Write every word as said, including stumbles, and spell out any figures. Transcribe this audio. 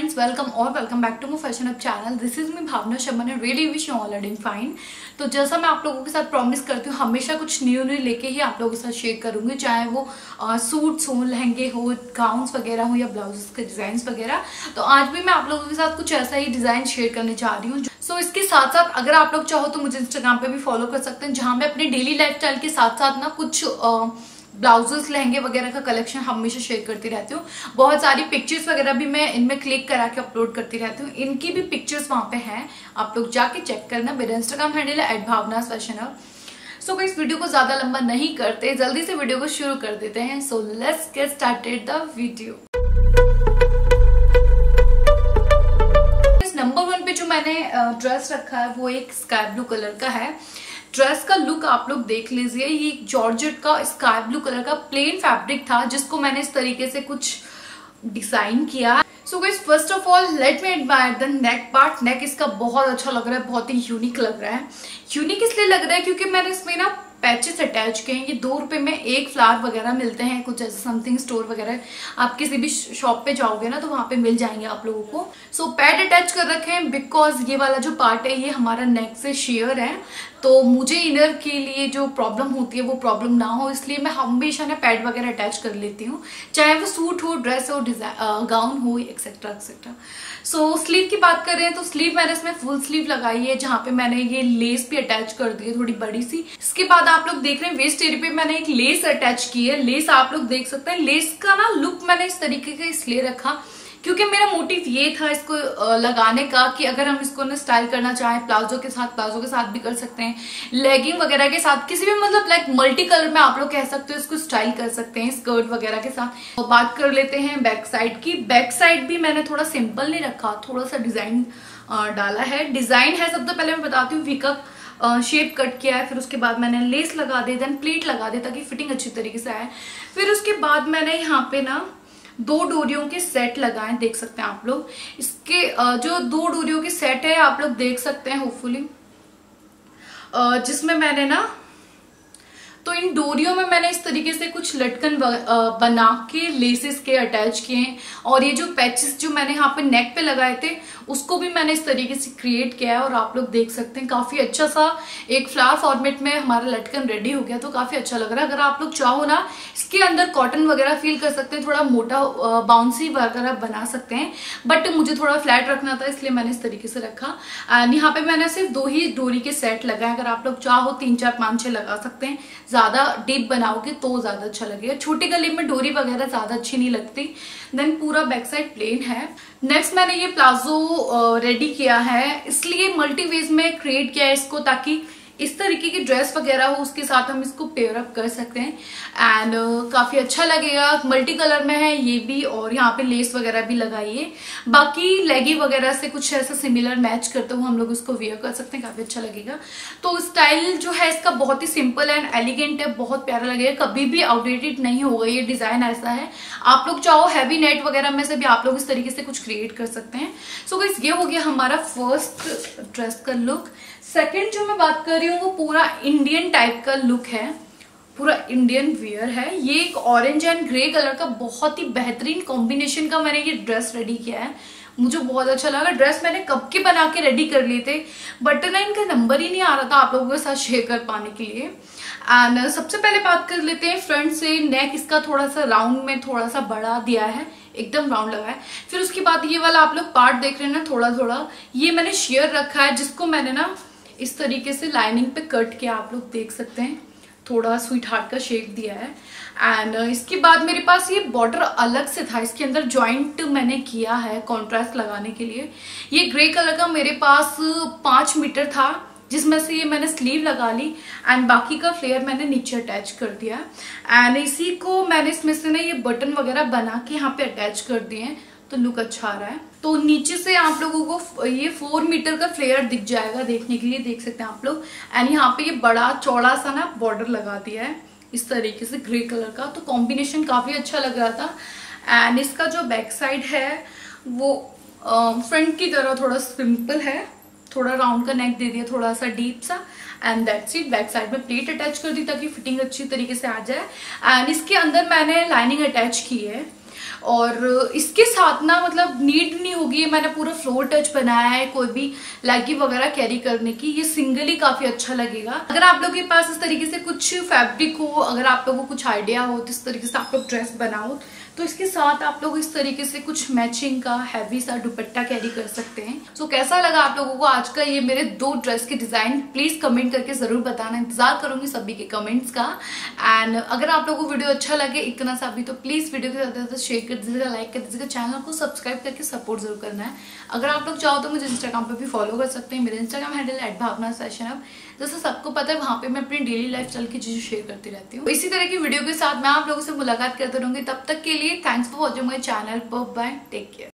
friends, welcome or welcome back to my fashion up channel. This is me Bhavna Sharma and really wish you all are doing fine. तो जैसा मैं आप लोगों के साथ promise करती हूँ, हमेशा कुछ न्यू न्यू लेके ही आप लोगों के साथ शेयर करूंगी, चाहे वो सूट्स हो, लहंगे हो, गाउन्स वगैरह हो या ब्लाउजेस के डिजाइन वगैरह। तो आज भी मैं आप लोगों के साथ कुछ ऐसा ही डिजाइन शेयर करने जा रही हूँ। सो so, इसके साथ साथ अगर आप लोग चाहो तो मुझे इंस्टाग्राम पे भी फॉलो कर सकते हैं, जहाँ मैं अपने डेली लाइफस्टाइल के साथ साथ ना कुछ ब्लाउजेस लहंगे वगैरह का कलेक्शन हमेशा शेयर करती रहती हूँ। बहुत सारी पिक्चर्स वगैरह भी मैं इनमें क्लिक करा के अपलोड करती रहती हूँ। इनकी भी पिक्चर्स वहां पे हैं, आप लोग जाके चेक करना। मेरा इंस्टाग्राम हैंडल है at Bhavnas fashion hub. So इस वीडियो को ज्यादा लंबा नहीं करते, जल्दी से वीडियो को शुरू कर देते हैं। So let's get started the video. Number one पे जो मैंने ड्रेस रखा है वो एक स्काई ब्लू कलर का है। ड्रेस का लुक आप लोग देख लीजिए, ये जॉर्जेट का स्काई ब्लू कलर का प्लेन फैब्रिक था, जिसको मैंने इस तरीके से कुछ डिजाइन किया। So guys, first of all let me admire the neck part. Neck इसका बहुत अच्छा लग रहा है, बहुत ही यूनिक लग रहा है। यूनिक इसलिए लग रहा है क्योंकि मैंने इसमें ना पैचेस अटैच किए हैं। ये दो रुपए में एक फ्लावर वगैरह मिलते हैं, कुछ ऐसे समथिंग स्टोर वगैरह आप किसी भी शॉप पे जाओगे ना तो वहां पे मिल जाएंगे आप लोगों को। सो so, पैड अटैच कर रखे हैं बिकॉज ये वाला जो पार्ट है ये हमारा नेक से शेयर है, तो मुझे इनर के लिए जो प्रॉब्लम होती है वो प्रॉब्लम ना हो, इसलिए मैं हमेशा ना पैड वगैरह अटैच कर लेती हूँ, चाहे वो सूट हो, ड्रेस हो, गाउन हो, एक्सेट्रा एक्सेट्रा। सो स्लीव की बात कर रहे हैं तो स्लीव मैंने इसमें फुल स्लीव लगाई है, जहाँ पे मैंने ये लेस भी अटैच कर दी है थोड़ी बड़ी सी। इसके बाद आप लोग देख रहे हैं वेस्ट एरिया पे मैंने एक लेस अटैच की है। लेस आप लोग देख सकते हैं। लेस का ना लुक मैंने इस तरीके का इसलिए रखा क्योंकि मेरा मोटिव ये था इसको लगाने का कि अगर हम इसको ना स्टाइल करना चाहें प्लाजो के साथ, प्लाजो के साथ भी कर सकते हैं, लेगिंग वगैरह के साथ, किसी भी मतलब लाइक मल्टी कलर में आप लोग कह सकते हो इसको स्टाइल कर सकते हैं स्कर्ट वगैरह के साथ। तो बात कर लेते हैं बैक साइड की। बैक साइड भी मैंने थोड़ा सिंपल नहीं रखा, थोड़ा सा डिजाइन डाला है। डिजाइन है, सबसे पहले मैं बताती हूँ, वीकअप शेप कट किया है, फिर उसके बाद मैंने लेस लगा दी, देन प्लीट लगा दी ताकि फिटिंग अच्छी तरीके से आए। फिर उसके बाद मैंने यहाँ पे ना दो डोरियों के सेट लगाए, देख सकते हैं आप लोग। इसके जो दो डोरियों के सेट है आप लोग देख सकते हैं होपफुली, जिसमें मैंने ना तो इन डोरियों में मैंने इस तरीके से कुछ लटकन बना के लेसेस के अटैच किए हैं, और ये जो पैचेस जो मैंने यहाँ पे नेक पे लगाए थे उसको भी मैंने इस तरीके से क्रिएट किया है, और आप लोग देख सकते हैं काफी अच्छा सा एक फ्लावर फॉर्मेट में हमारा लटकन रेडी हो गया, तो काफी अच्छा लग रहा है। अगर आप लोग चाहो ना इसके अंदर कॉटन वगैरह फील कर सकते हैं, थोड़ा मोटा बाउंसी वगैरह बना सकते हैं, बट मुझे थोड़ा फ्लैट रखना था इसलिए मैंने इस तरीके से रखा। एंड यहाँ पे मैंने सिर्फ दो ही डोरी के सेट लगाए। अगर आप लोग चाहो तीन चार पांच छह लगा सकते हैं, ज्यादा डीप बनाओगे तो ज्यादा अच्छा लगेगा। छोटे गले में डोरी वगैरह ज्यादा अच्छी नहीं लगती। देन पूरा बैक साइड प्लेन है। नेक्स्ट मैंने ये प्लाजो रेडी किया है, इसलिए मल्टी वेज में क्रिएट किया है इसको, ताकि इस तरीके की ड्रेस वगैरह हो उसके साथ हम इसको पेयर अप कर सकते हैं एंड uh, काफी अच्छा लगेगा। मल्टी कलर में है ये भी, और यहाँ पे लेस वगैरह भी लगाई है। बाकी लेगी वगैरह से कुछ ऐसा सिमिलर मैच करते हुए हम लोग इसको वेयर कर सकते हैं, काफी अच्छा लगेगा। तो स्टाइल जो है इसका बहुत ही सिंपल एंड एलिगेंट है, बहुत प्यारा लगेगा, कभी भी आउटडेटेड नहीं होगा। ये डिजाइन ऐसा है, आप लोग चाहो हैवी नेट वगैरह में से भी आप लोग इस तरीके से कुछ क्रिएट कर सकते हैं। सो so गाइस, ये हो गया हमारा फर्स्ट ड्रेस का लुक। सेकंड जो मैं बात कर रही हूँ वो पूरा इंडियन टाइप का लुक है, पूरा इंडियन वियर है। ये एक ऑरेंज एंड ग्रे कलर का बहुत ही बेहतरीन कॉम्बिनेशन का मैंने ये ड्रेस रेडी किया है, मुझे बहुत अच्छा लगा। ड्रेस मैंने कब के बना के रेडी कर लिए थे, बट ना इनका नंबर ही नहीं आ रहा था आप लोगों के साथ शेयर कर पाने के लिए। एंड सबसे पहले बात कर लेते हैं फ्रंट से। नेक इसका थोड़ा सा राउंड में थोड़ा सा बढ़ा दिया है, एकदम राउंड लगा है। फिर उसके बाद ये वाला आप लोग पार्ट देख रहे हैं ना, थोड़ा थोड़ा ये मैंने शेयर रखा है, जिसको मैंने ना इस तरीके से लाइनिंग पे कट किया, आप लोग देख सकते हैं, थोड़ा स्वीट हार्ट का शेप दिया है। एंड इसके बाद मेरे पास ये बॉर्डर अलग से था, इसके अंदर जॉइंट मैंने किया है कॉन्ट्रास्ट लगाने के लिए। ये ग्रे कलर का मेरे पास पांच मीटर था, जिसमें से ये मैंने स्लीव लगा ली एंड बाकी का फ्लेयर मैंने नीचे अटैच कर दिया। एंड इसी को मैंने इसमें से ना ये बटन वगैरह बना के यहाँ पे अटैच कर दिए हैं, तो लुक अच्छा आ रहा है। तो नीचे से आप लोगों को ये फोर मीटर का फ्लेयर दिख जाएगा, देखने के लिए देख सकते हैं आप लोग। एंड यहाँ पे ये बड़ा चौड़ा सा ना बॉर्डर लगा दिया है इस तरीके से ग्रे कलर का, तो कॉम्बिनेशन काफी अच्छा लग रहा था। एंड इसका जो बैक साइड है वो फ्रंट की तरह थोड़ा सिंपल है, थोड़ा राउंड का नेक दे दिया, थोड़ा सा डीप सा, and that's it. Back side में प्लेट अटैच कर दी ताकि फिटिंग अच्छी तरीके से आ जाए। एंड इसके अंदर मैंने लाइनिंग अटैच की है। और इसके साथ ना मतलब नीड नहीं होगी, मैंने पूरा फ्लोर टच बनाया है कोई भी लेगी वगैरह कैरी करने की, ये सिंगल ही काफी अच्छा लगेगा। अगर आप लोगों के पास इस तरीके से कुछ फैब्रिक हो, अगर आप लोगों को कुछ आइडिया हो तो इस तरीके से आप लोग ड्रेस बनाओ तो इसके साथ आप लोग इस तरीके से कुछ मैचिंग का हैवी सा दुपट्टा कैरी कर सकते हैं। सो so, कैसा लगा आप लोगों को आज का ये मेरे दो ड्रेस के डिजाइन, प्लीज कमेंट करके जरूर बताना, इंतजार करूंगी सभी के कमेंट्स का। एंड अगर आप लोगों को वीडियो अच्छा लगे इतना सा भी तो प्लीज वीडियो को ज्यादा से ज्यादा शेयर कर दीजिएगा, लाइक कर दीजिएगा, चैनल को सब्सक्राइब करके सपोर्ट जरूर करना है। अगर आप लोग चाहो तो मुझे इंस्टाग्राम पर भी फॉलो कर सकते हैं, मेरे Instagram handle at Bhavna fashion hub, जैसे सबको पता है वहां पे मैं अपनी डेली लाइफ स्टाइल की चीजें शेयर करती रहती हूँ। इसी तरह की वीडियो के साथ मैं आप लोगों से मुलाकात करते रहूंगी, तब तक के लिए thanks for watching my channel, bye, take care.